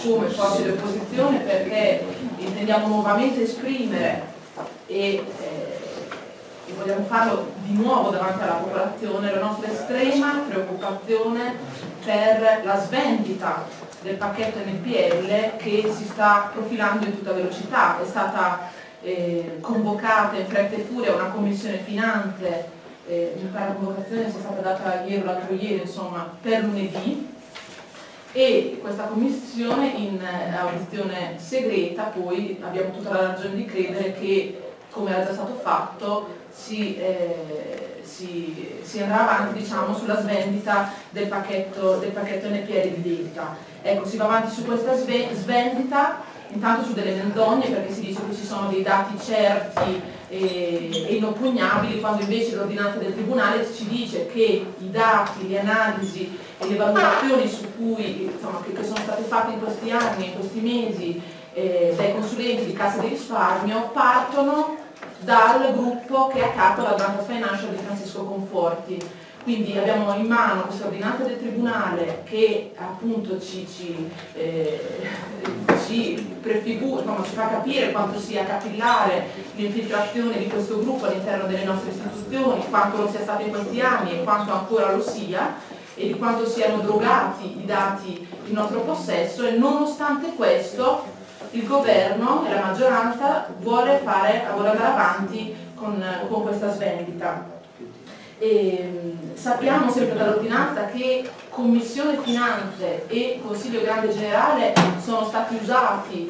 come forze di opposizione perché intendiamo nuovamente esprimere e vogliamo farlo di nuovo davanti alla popolazione la nostra estrema preoccupazione per la svendita del pacchetto NPL che si sta profilando in tutta velocità. È stata convocata in fretta e furia una commissione finanze, mi pare la convocazione sia stata data ieri o l'altro ieri, insomma, per lunedì, e questa commissione in audizione segreta poi abbiamo tutta la ragione di credere che, come era già stato fatto, si andrà avanti, diciamo, sulla svendita del pacchetto NPL di debita. Ecco, si va avanti su questa svendita, intanto su delle menzogne, perché si dice che ci sono dei dati certi e inoppugnabili, quando invece l'ordinanza del Tribunale ci dice che i dati, le analisi e le valutazioni su cui, insomma, che sono state fatte in questi anni, in questi mesi, dai consulenti di Cassa di Risparmio, partono dal gruppo che è a capo la Banca Financial di Francesco Conforti. Quindi abbiamo in mano questa ordinanza del Tribunale che appunto ci prefigura, insomma, ci fa capire quanto sia capillare l'infiltrazione di questo gruppo all'interno delle nostre istituzioni, quanto lo sia stato in questi anni e quanto ancora lo sia, e di quanto siano drogati i dati in nostro possesso, e nonostante questo il governo e la maggioranza vuole andare avanti con questa svendita. Sappiamo sempre dall'ordinanza che Commissione Finanze e Consiglio Grande Generale sono stati usati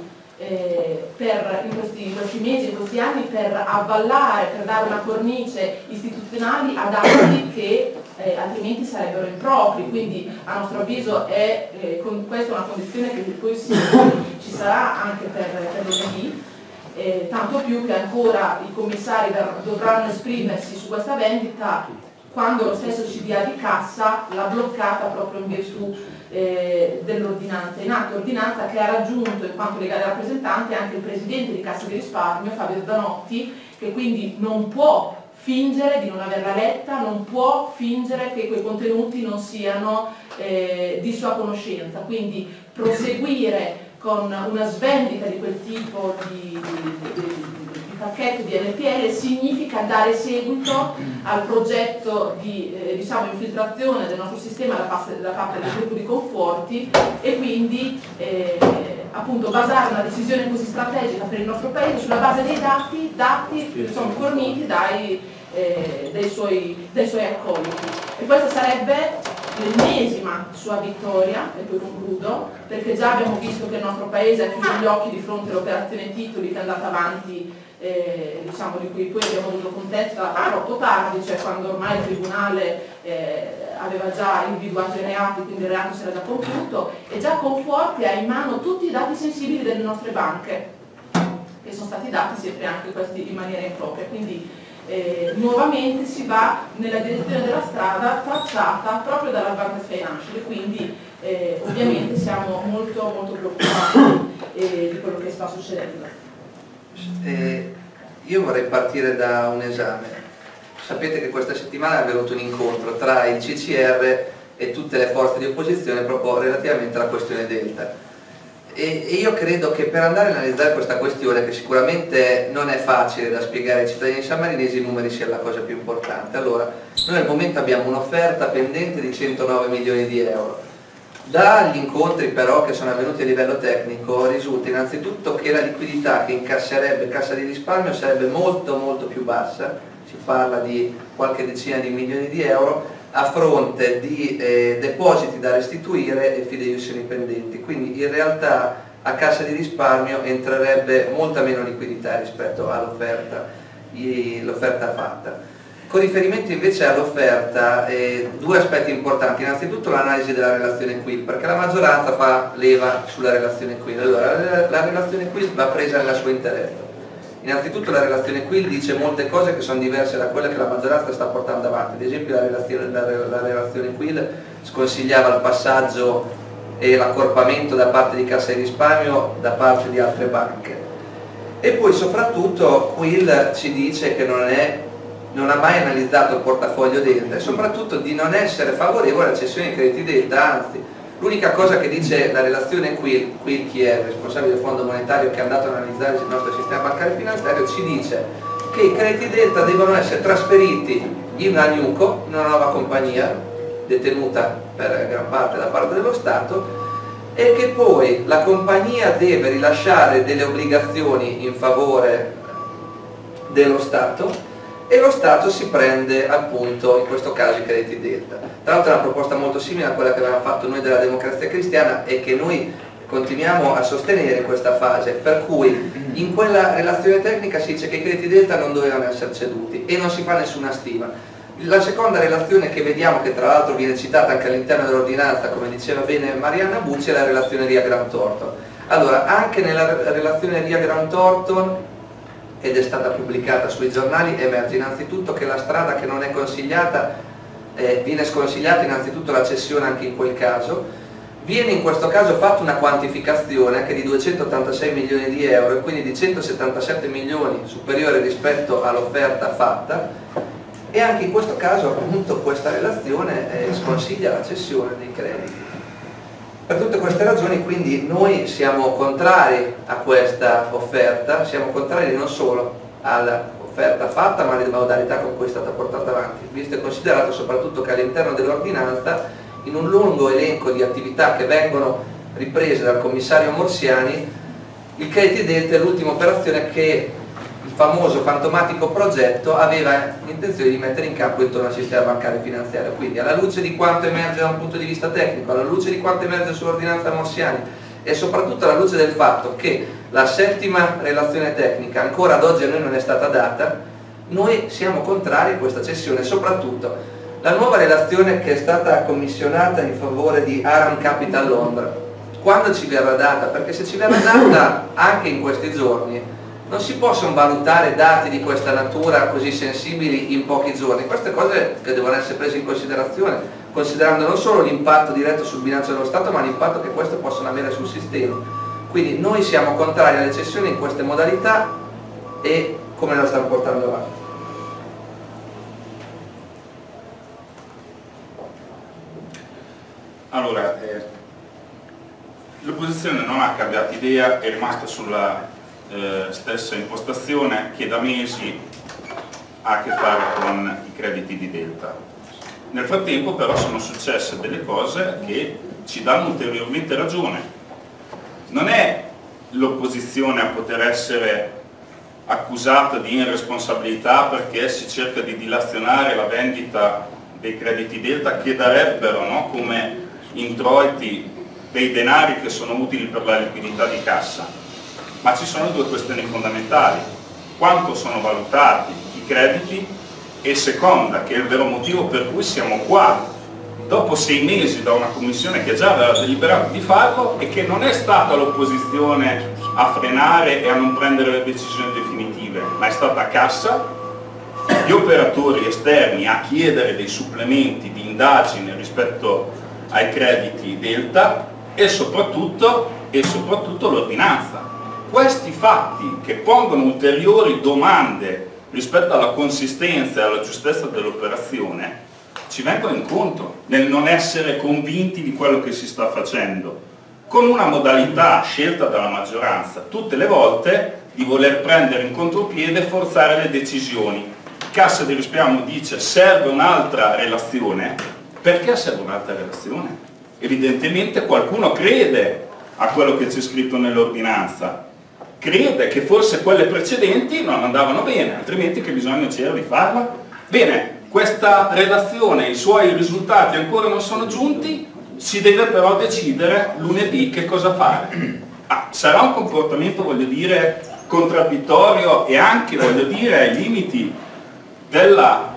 in questi mesi, in questi anni, per avvallare, per dare una cornice istituzionale ad atti che altrimenti sarebbero impropri. Quindi a nostro avviso questa è una condizione che poi ci sarà anche per lunedì. Tanto più che ancora i commissari dovranno esprimersi su questa vendita quando lo stesso CDA di Cassa l'ha bloccata proprio in virtù dell'ordinanza in atto, ordinanza che ha raggiunto in quanto legale rappresentante anche il presidente di Cassa di Risparmio, Fabio Zanotti, che quindi non può fingere di non averla letta, non può fingere che quei contenuti non siano di sua conoscenza. Quindi proseguire con una svendita di quel tipo di pacchetto di NPL significa dare seguito al progetto di infiltrazione del nostro sistema da parte del gruppo di Conforti, e quindi appunto basare una decisione così strategica per il nostro Paese sulla base dei dati che sono forniti dai suoi accoliti. E questa sarebbe l'ennesima sua vittoria, e poi concludo, perché già abbiamo visto che il nostro Paese ha chiuso gli occhi di fronte all'operazione titoli che è andata avanti, di cui poi abbiamo avuto contezza troppo tardi, cioè quando ormai il Tribunale aveva già individuato i reati, quindi il reato si era già compiuto, e già Conforti ha in mano tutti i dati sensibili delle nostre banche, che sono stati dati sempre anche questi in maniera impropria. Quindi nuovamente si va nella direzione della strada tracciata proprio dalla Banca Financial, e quindi ovviamente siamo molto molto preoccupati di quello che sta succedendo. Io vorrei partire da un esame. Sapete che questa settimana è avvenuto un incontro tra il CCR e tutte le forze di opposizione proprio relativamente alla questione Delta. E io credo che per andare a analizzare questa questione, che sicuramente non è facile da spiegare ai cittadini sammarinesi, i numeri siano la cosa più importante. Allora, noi al momento abbiamo un'offerta pendente di 109 milioni di euro. Dagli incontri però che sono avvenuti a livello tecnico risulta innanzitutto che la liquidità che incasserebbe Cassa di Risparmio sarebbe molto molto più bassa, si parla di qualche decina di milioni di euro, a fronte di depositi da restituire e fideiussioni pendenti. Quindi in realtà a Cassa di Risparmio entrerebbe molta meno liquidità rispetto all'offerta fatta. Con riferimento invece all'offerta, due aspetti importanti. Innanzitutto l'analisi della relazione QUIL, perché la maggioranza fa leva sulla relazione QUIL. Allora, la relazione QUIL va presa nella sua interezza. Innanzitutto la relazione QUIL dice molte cose che sono diverse da quelle che la maggioranza sta portando avanti. Ad esempio la relazione QUIL sconsigliava il passaggio e l'accorpamento da parte di Cassa di Risparmio da parte di altre banche. E poi soprattutto QUIL ci dice che non ha mai analizzato il portafoglio Delta, e soprattutto di non essere favorevole alla cessione di crediti Delta, anzi L'unica cosa che dice la relazione qui chi è il responsabile del Fondo Monetario che è andato ad analizzare il nostro sistema bancario e finanziario, ci dice che i crediti delta devono essere trasferiti in una NewCo, in una nuova compagnia detenuta per gran parte da parte dello Stato, e che poi la compagnia deve rilasciare delle obbligazioni in favore dello Stato e lo Stato si prende appunto in questo caso i crediti delta. Tra l'altro è una proposta molto simile a quella che avevamo fatto noi della Democrazia Cristiana e che noi continuiamo a sostenere in questa fase, per cui in quella relazione tecnica si dice che i crediti delta non dovevano essere ceduti e non si fa nessuna stima. La seconda relazione che vediamo, che tra l'altro viene citata anche all'interno dell'ordinanza, come diceva bene Marianna Bucci, è la relazione Ria Grant Thornton. Allora, anche nella relazione Ria Grant Thornton, ed è stata pubblicata sui giornali, emerge innanzitutto che la strada che non è consigliata, viene sconsigliata innanzitutto la cessione anche in quel caso, viene in questo caso fatta una quantificazione anche di 286 milioni di euro e quindi di 177 milioni superiore rispetto all'offerta fatta, e anche in questo caso appunto questa relazione sconsiglia la cessione dei crediti. Per tutte queste ragioni quindi noi siamo contrari a questa offerta, siamo contrari non solo all'offerta fatta ma alle modalità con cui è stata portata avanti, visto e considerato soprattutto che all'interno dell'ordinanza, in un lungo elenco di attività che vengono riprese dal commissario Morsiani, il crediti delta è l'ultima operazione che il famoso fantomatico progetto aveva intenzione di mettere in campo intorno al sistema bancario e finanziario. Quindi alla luce di quanto emerge da un punto di vista tecnico, alla luce di quanto emerge sull'ordinanza Morsiani e soprattutto alla luce del fatto che la settima relazione tecnica ancora ad oggi a noi non è stata data, noi siamo contrari a questa cessione. Soprattutto la nuova relazione che è stata commissionata in favore di Aram Capital Londra, quando ci verrà data? Perché se ci verrà data anche in questi giorni non si possono valutare dati di questa natura così sensibili in pochi giorni. Queste cose che devono essere prese in considerazione, considerando non solo l'impatto diretto sul bilancio dello Stato, ma l'impatto che questo possono avere sul sistema. Quindi noi siamo contrari alle cessioni in queste modalità e come la stanno portando avanti. Allora, l'opposizione non ha cambiato idea, è rimasta sulla stessa impostazione che da mesi ha a che fare con i crediti di delta. Nel frattempo però sono successe delle cose che ci danno ulteriormente ragione. Non è l'opposizione a poter essere accusata di irresponsabilità perché si cerca di dilazionare la vendita dei crediti delta che darebbero, no, come introiti dei denari che sono utili per la liquidità di cassa. Ma ci sono due questioni fondamentali: quanto sono valutati i crediti e seconda, che è il vero motivo per cui siamo qua dopo 6 mesi da una commissione che già aveva deliberato di farlo e che non è stata l'opposizione a frenare e a non prendere le decisioni definitive, ma è stata Cassa, gli operatori esterni a chiedere dei supplementi di indagine rispetto ai crediti delta e soprattutto l'ordinanza. Questi fatti che pongono ulteriori domande rispetto alla consistenza e alla giustezza dell'operazione ci vengono incontro nel non essere convinti di quello che si sta facendo, con una modalità scelta dalla maggioranza tutte le volte di voler prendere in contropiede e forzare le decisioni. Cassa di Risparmio dice serve un'altra relazione. Perché serve un'altra relazione? Evidentemente qualcuno crede a quello che c'è scritto nell'ordinanza, crede che forse quelle precedenti non andavano bene, altrimenti che bisogno c'era di farla? Bene, questa relazione, i suoi risultati ancora non sono giunti, si deve però decidere lunedì che cosa fare. Sarà un comportamento, voglio dire, contraddittorio e anche, voglio dire, ai limiti della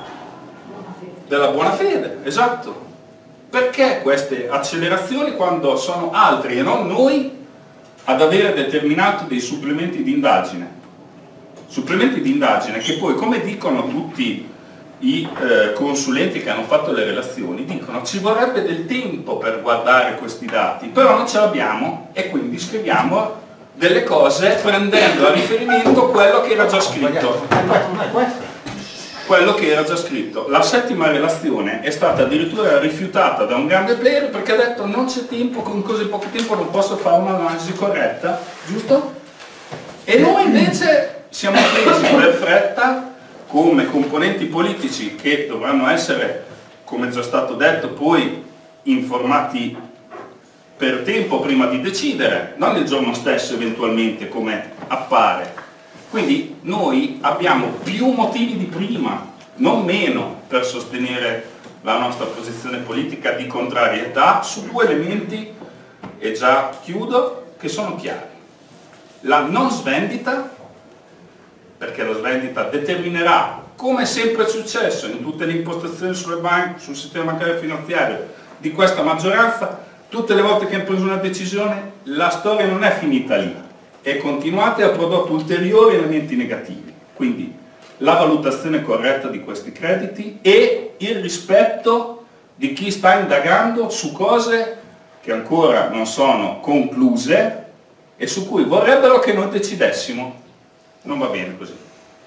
buona fede, esatto. Perché queste accelerazioni quando sono altri e non noi ad avere determinato dei supplementi di indagine? Supplementi di indagine che poi, come dicono tutti i consulenti che hanno fatto le relazioni, dicono ci vorrebbe del tempo per guardare questi dati, però non ce l'abbiamo e quindi scriviamo delle cose prendendo a riferimento quello che era già scritto. quello che era già scritto. La settima relazione è stata addirittura rifiutata da un grande player perché ha detto non c'è tempo, con così poco tempo non posso fare un'analisi corretta, giusto? E noi invece siamo presi per fretta come componenti politici che dovranno essere, come già stato detto, poi informati per tempo prima di decidere, non il giorno stesso eventualmente come appare. Quindi noi abbiamo più motivi di prima, non meno, per sostenere la nostra posizione politica di contrarietà su 2 elementi, e già chiudo, che sono chiari. La non svendita, perché la svendita determinerà, come è sempre successo in tutte le impostazioni sulle banche, sul sistema bancario e finanziario di questa maggioranza, tutte le volte che hanno preso una decisione, la storia non è finita lì, è continuata e ha prodotto ulteriori elementi negativi. Quindi la valutazione corretta di questi crediti e il rispetto di chi sta indagando su cose che ancora non sono concluse e su cui vorrebbero che noi decidessimo. Non va bene così.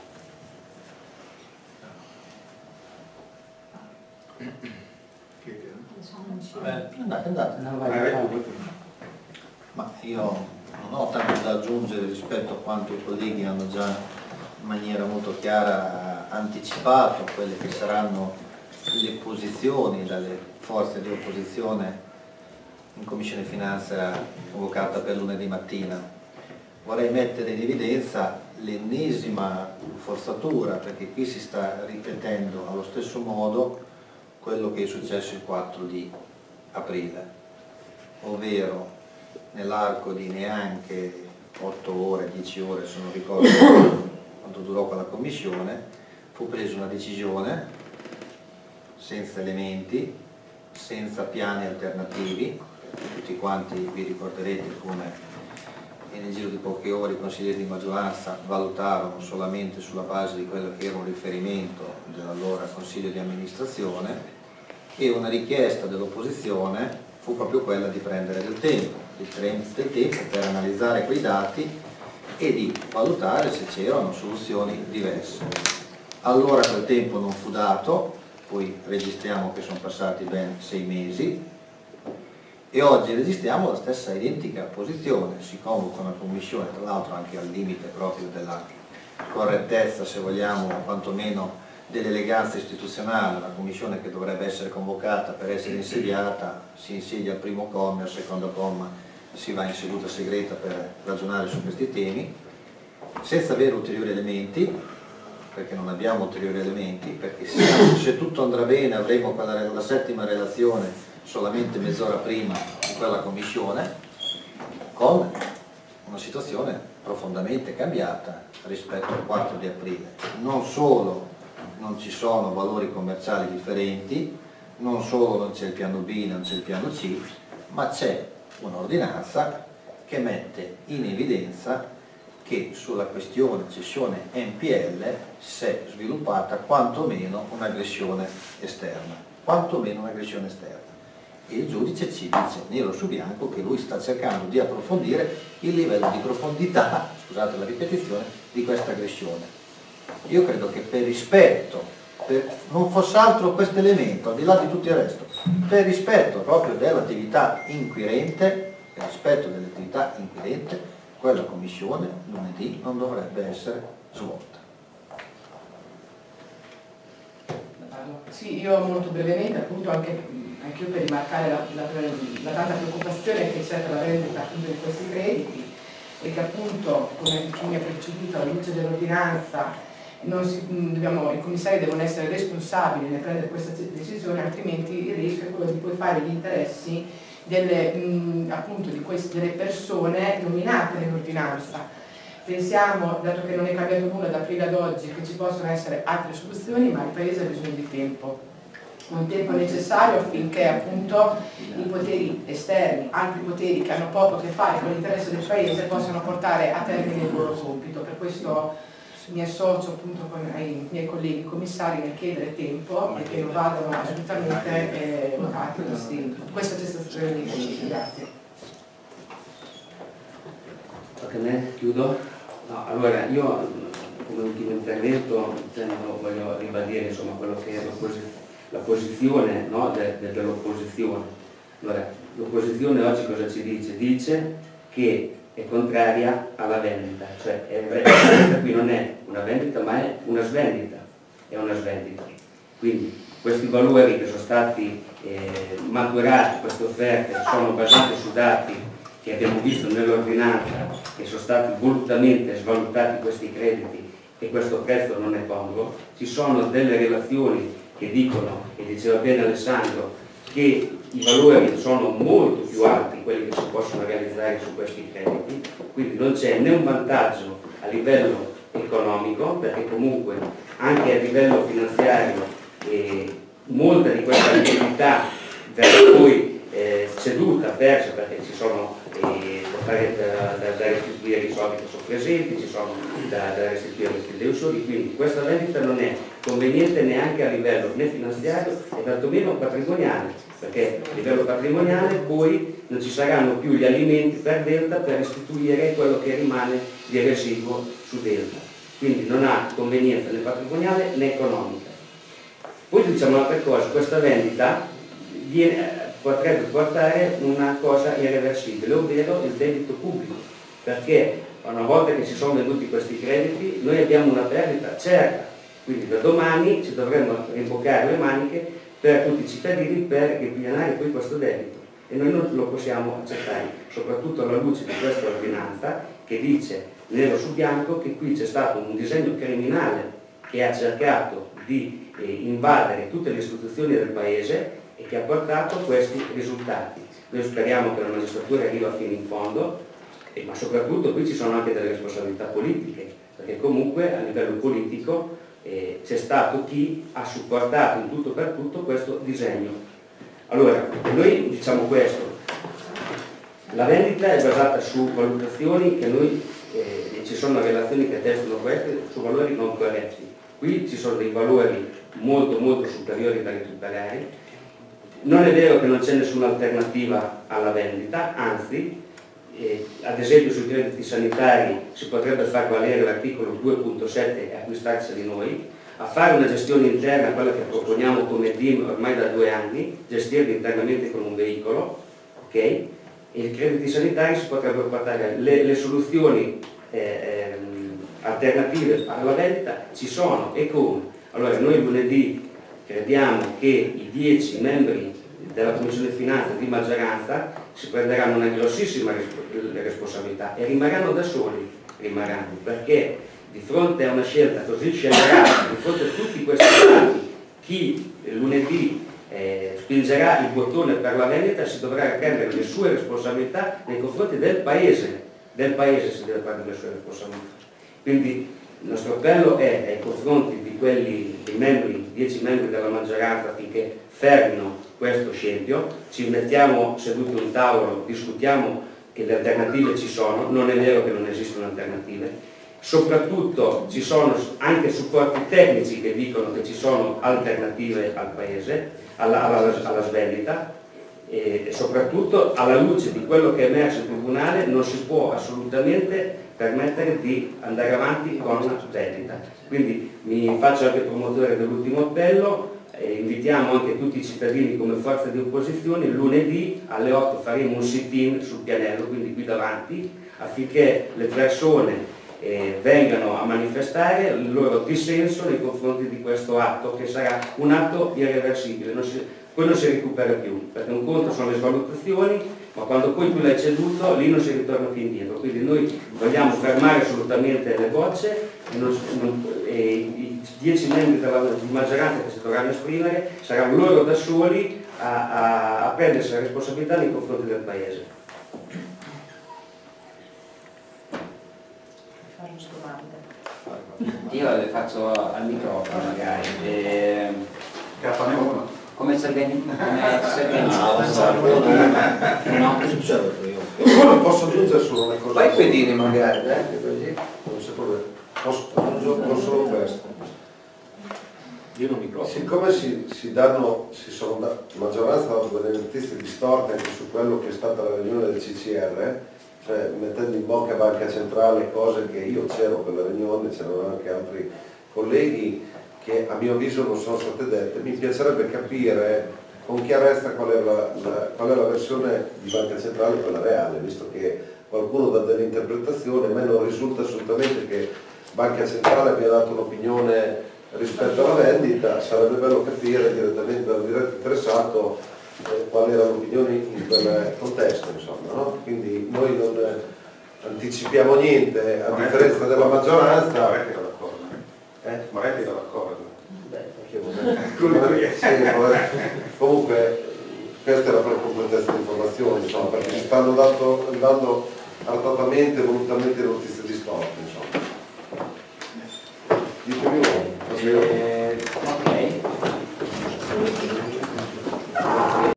Andate. Ma io non ho tanto da aggiungere rispetto a quanto i colleghi hanno già in maniera molto chiara anticipato quelle che saranno le posizioni dalle forze di opposizione in Commissione Finanza convocata per lunedì mattina. Vorrei mettere in evidenza l'ennesima forzatura, perché qui si sta ripetendo allo stesso modo quello che è successo il 4 di aprile, ovvero nell'arco di neanche 8 ore, 10 ore, se non ricordo quanto durò quella commissione, fu presa una decisione senza elementi, senza piani alternativi. Tutti quanti vi ricorderete come nel giro di poche ore i consiglieri di maggioranza valutarono solamente sulla base di quello che era un riferimento dell'allora Consiglio di amministrazione, e una richiesta dell'opposizione fu proprio quella di prendere del tempo per analizzare quei dati e di valutare se c'erano soluzioni diverse. Allora quel tempo non fu dato, poi registriamo che sono passati ben 6 mesi e oggi registriamo la stessa identica posizione. Si convoca una commissione, tra l'altro anche al limite proprio della correttezza, se vogliamo, quantomeno dell'eleganza istituzionale. Una commissione che dovrebbe essere convocata per essere insediata, si insedia al primo comma, al secondo comma si va in seduta segreta per ragionare su questi temi, senza avere ulteriori elementi, perché non abbiamo ulteriori elementi, perché se tutto andrà bene avremo la settima relazione solamente mezz'ora prima di quella commissione, con una situazione profondamente cambiata rispetto al 4 di aprile. Non solo non ci sono valori commerciali differenti, non solo non c'è il piano B, non c'è il piano C, ma c'è un'ordinanza che mette in evidenza che sulla questione cessione NPL si è sviluppata quantomeno un'aggressione esterna, e il giudice ci dice nero su bianco che lui sta cercando di approfondire il livello di profondità, scusate la ripetizione, di questa aggressione. Io credo che per rispetto, non fosse altro questo elemento, al di là di tutto il resto, per rispetto proprio dell'attività inquirente, quella commissione lunedì non dovrebbe essere svolta. Sì, io molto brevemente, appunto anche io per rimarcare la tanta preoccupazione che c'è per la vendita appunto di questi crediti, e che appunto, come chi mi ha preceduto, alla luce dell'ordinanza, i commissari devono essere responsabili nel prendere questa decisione, altrimenti il rischio è quello di poi fare gli interessi appunto delle persone nominate nell'ordinanza. Pensiamo, dato che non è cambiato nulla da aprile ad oggi, che ci possono essere altre soluzioni, ma il Paese ha bisogno di tempo, un tempo necessario affinché appunto i poteri esterni, altri poteri che hanno poco a che fare con l'interesse del Paese, possano portare a termine il loro compito. Per questo mi associo appunto ai miei colleghi commissari nel chiedere tempo e che non vadano assolutamente votati questa cessazione di crediti. Grazie. Ok, chiudo. No, allora io come ultimo intervento voglio ribadire insomma quello che è la posizione, no, dell'opposizione. Allora, l'opposizione oggi cosa ci dice? Dice che è contraria alla vendita, cioè questa qui non è una vendita ma è una svendita, Quindi questi valori che sono stati maturati, queste offerte, sono basate su dati che abbiamo visto nell'ordinanza, che sono stati volutamente svalutati questi crediti e questo prezzo non è congruo. Ci sono delle relazioni che dicono, e diceva bene Alessandro, che i valori sono molto più alti quelli che si possono realizzare su questi crediti, quindi non c'è né un vantaggio a livello economico, perché comunque anche a livello finanziario molta di questa liquidità verrà poi ceduta, persa, perché ci sono da restituire i soldi che sono presenti, ci sono da restituire gli usuri, quindi questa vendita non è conveniente neanche a livello né finanziario e tantomeno patrimoniale, perché a livello patrimoniale poi non ci saranno più gli alimenti per Delta per restituire quello che rimane di residuo su Delta, quindi non ha convenienza né patrimoniale né economica. Poi diciamo un'altra cosa, questa vendita potrebbe portare una cosa irreversibile, ovvero il debito pubblico, perché una volta che si sono venduti questi crediti noi abbiamo una perdita certa, quindi da domani ci dovremmo rimboccare le maniche per tutti i cittadini per ripianare poi questo debito e noi non lo possiamo accettare, soprattutto alla luce di questa ordinanza che dice nero su bianco che qui c'è stato un disegno criminale che ha cercato di invadere tutte le istituzioni del Paese e che ha portato questi risultati. Noi speriamo che la magistratura arrivi fino in fondo, ma soprattutto qui ci sono anche delle responsabilità politiche, perché comunque a livello politico c'è stato chi ha supportato in tutto per tutto questo disegno. Allora, noi diciamo questo, la vendita è basata su valutazioni che noi, ci sono relazioni che attestano queste, su valori non corretti. Qui ci sono dei valori molto molto superiori da recuperare. Non è vero che non c'è nessuna alternativa alla vendita, anzi, ad esempio sui crediti sanitari si potrebbe far valere l'articolo 2.7 e acquistarseli noi, a fare una gestione interna, quella che proponiamo come DIM ormai da 2 anni, gestirli internamente con un veicolo, ok? E i crediti sanitari si potrebbero portare, le soluzioni alternative alla vendita ci sono e come? Allora noi lunedì crediamo che i 10 membri della Commissione Finanza di maggioranza si prenderanno una grossissima responsabilità e rimarranno da soli, perché di fronte a una scelta così scellerata, di fronte a tutti questi dati, chi lunedì spingerà il bottone per la vendita si dovrà prendere le sue responsabilità nei confronti del Paese si deve prendere le sue responsabilità. Quindi il nostro appello è ai confronti di quelli, dei 10 membri della maggioranza, affinché fermino questo scempio, ci mettiamo seduti a un tavolo, discutiamo che le alternative ci sono, non è vero che non esistono alternative, soprattutto ci sono anche supporti tecnici che dicono che ci sono alternative al Paese, alla svendita, e soprattutto alla luce di quello che è emerso in tribunale non si può assolutamente permettere di andare avanti con una vendita. Quindi mi faccio anche promotore dell'ultimo appello, invitiamo anche tutti i cittadini come forza di opposizione, lunedì alle 8 faremo un sit-in sul pianello, quindi qui davanti, affinché le persone vengano a manifestare il loro dissenso nei confronti di questo atto, che sarà un atto irreversibile, poi non si recupera più, perché un conto sono le svalutazioni, ma quando poi tu l'hai ceduto, lì non si ritorna più indietro. Quindi noi vogliamo fermare assolutamente le bocce e i 10 membri di maggioranza che si dovranno esprimere saranno loro da soli a prendersi la responsabilità nei confronti del Paese. Io le faccio al microfono magari. Come si Posso aggiungere solo una cosa? Poi pedini magari, così. Non c'è problema. Posso aggiungere solo questo? Io non mi provo. Siccome la maggioranza ha dato delle notizie distorte anche su quello che è stata la riunione del CCR, cioè mettendo in bocca Banca Centrale cose che io c'ero per la riunione, c'erano anche altri colleghi che a mio avviso non sono state dette. Mi piacerebbe capire con chiarezza qual è la versione di Banca Centrale, quella reale, visto che qualcuno dà delle interpretazioni. A me non risulta assolutamente che Banca Centrale abbia dato un'opinione rispetto alla vendita. Sarebbe bello capire direttamente dal diretto interessato qual era l'opinione in quel contesto, insomma, no? Quindi noi non anticipiamo niente, a differenza della maggioranza. Moretti era d'accordo. Moretti era d'accordo. Comunque questa era per completezza di informazioni, insomma, perché ci stanno dando artatamente, volutamente notizie di storte, insomma. Ditemi voi.